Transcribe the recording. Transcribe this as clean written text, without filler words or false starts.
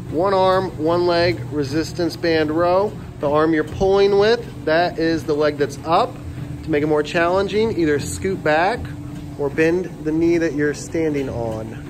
one arm, one leg resistance band row. The arm you're pulling with, that is the leg that's up. To make it more challenging, either scoot back or bend the knee that you're standing on.